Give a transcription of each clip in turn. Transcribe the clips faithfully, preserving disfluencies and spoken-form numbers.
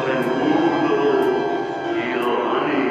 and woozles steal honey.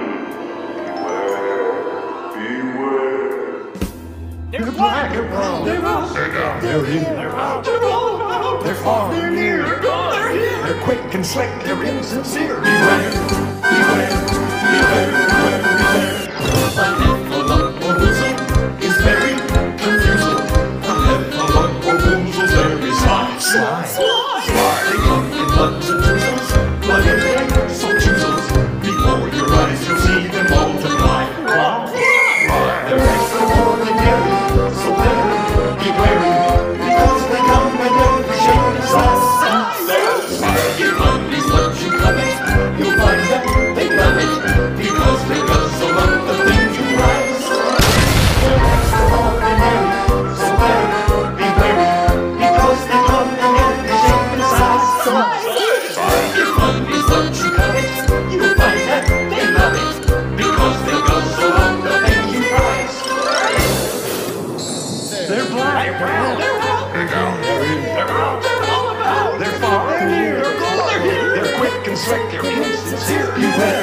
Beware, beware. They're black, they're brown, they're round, they're down, they're in, they're out, they're all about, they're far, they're near, they're gone, they're here. They're quick and slick, they're insincere. Beware, beware, beware, beware, beware. A heffalump or woozle is very confusing. A heffalump or woozle's very sly, sly, sly. They come in buns and drizzles, but if they so choozles, before your eyes you'll see them multiply. Wow, they're extraordinary, so very be wary, because they come in every shape and size. Give monkeys what you covet, you'll find that they love it, because they guzzle up the things you prize. They're extraordinary, so very be wary, because they come in every shape and size. Give monkeys what you covet, you'll find that they love it, because they guzzle up the things you prize. They're black, they're brown, they're round, they're down, they're in, they're out, they're all about, they're far, they're near, they're gone, they're here, they're quick and slick, they're insincere. Beware,